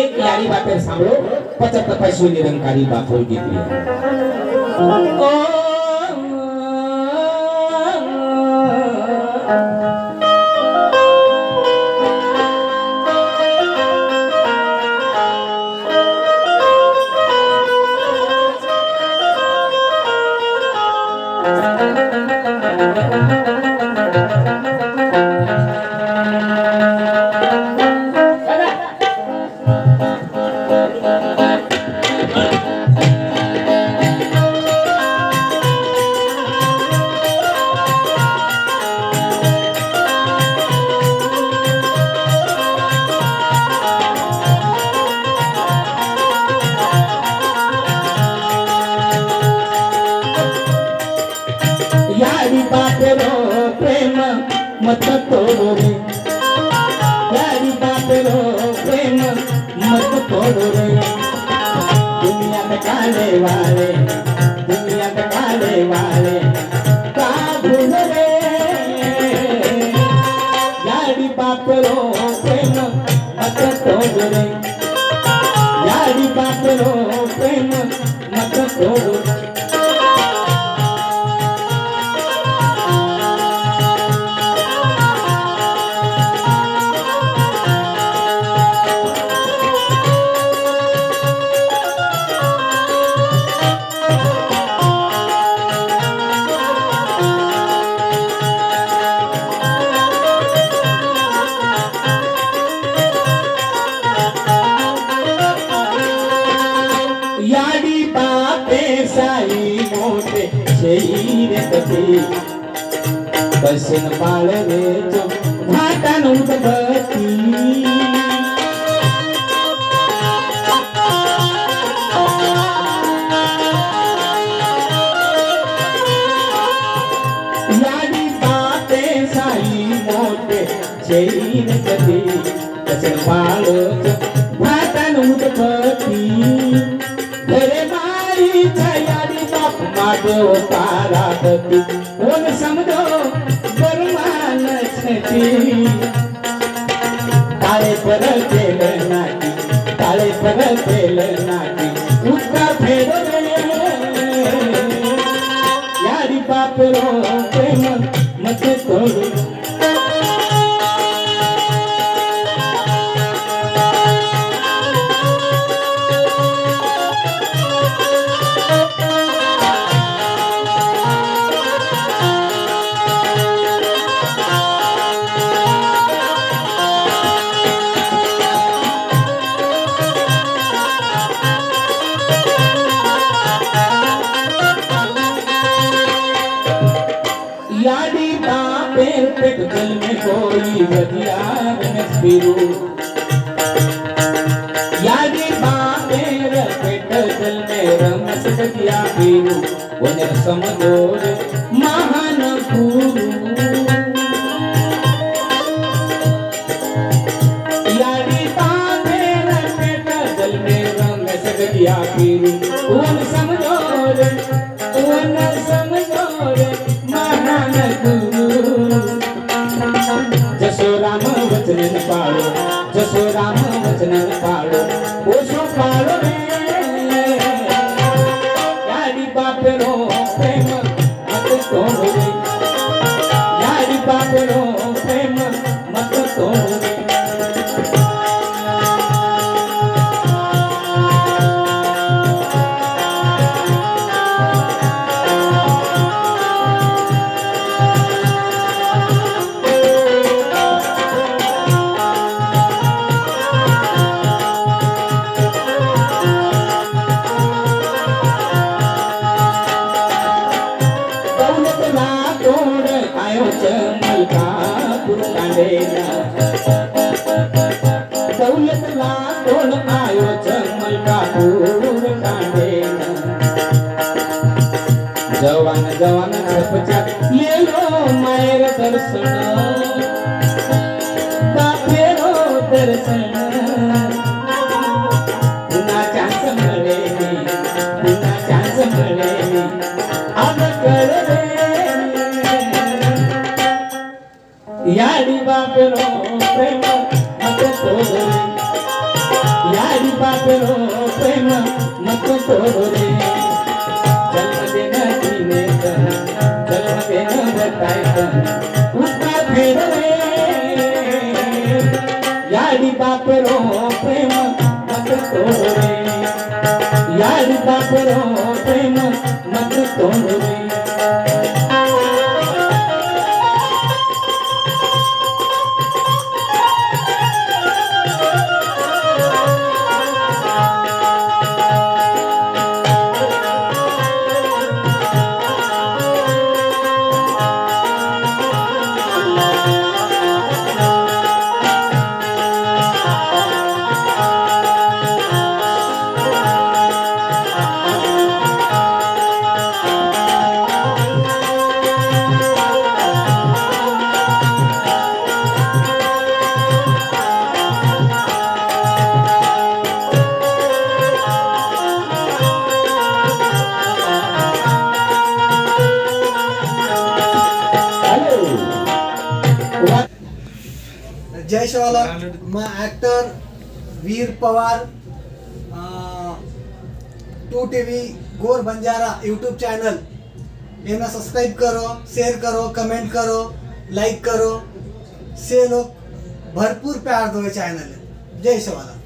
एक यारी बातें सांभळो 75 पैसो निरंकारी बात होई गई। यारी बापेरो प्रेम मत तोड़ो रे, यारी बापेरो प्रेम मत तोड़ो रे। दुनिया टकाने वाले, दुनिया टकाने वाले का भूल रे। यारी बापेरो प्रेम मत तोड़ो रे, यारी बापेरो प्रेम मत तोड़ो। यारी बापे साई मोटे शेर कथी बसन पाल रे जो घाटा नुदबती। यारी बापे साई मोटे शेर कथी बसन पाल जो घाटा नुदबती। घरे मारी छयारी बाप माधव पारावती ओन समझो बरमान छती। ताळे पर तेल नाटी, ताळे पर तेल नाटी उसका फेर रे। यारी बाप रो प्रेम मत तोड़ो। यारी बापे पेट जल में कोई वजियार नस्बिरू। यारी बापे पेट जल में रमस वजिया पीरू। वनर समदोर महान गुरु। यारी बापे पेट जल में रमस वजिया पीरू। वन समदोर, वन समदोर महान गुरु। जसो राम वचन पालो, जसो राम वचन पालो ओसो पालो रे। यारी बापेरो प्रेम मत तोड़ो रे, यारी बापेरो प्रेम मत तोड़ो रे। दौलत ला तोड़ आयो जमल कापूर कांडेना। जवान जवान छपचा ले लो मायर दर्शन, बापेरो दर्शन। पुन्हा चांस मिळेली, पुन्हा चांस मिळेली अब कर रे। यारी बापेरो प्रेम मत तोड़ो रे, यारी बापरो प्रेम मत तोड़ो रे जन्म देना जीने का जन्म देना बताए का उठा फिर रे यारी बापरो प्रेम मत तोड़ो रे यारी बापरो प्रेम मत तोड़ो रे जय शिवाला मैं एक्टर वीर Pawar 2TV Gor Banjara YouTube channel ये सब्सक्राइब करो शेयर करो कमेंट करो लाइक करो से लोग भरपूर प्यार दो चैनल जय शिवाला।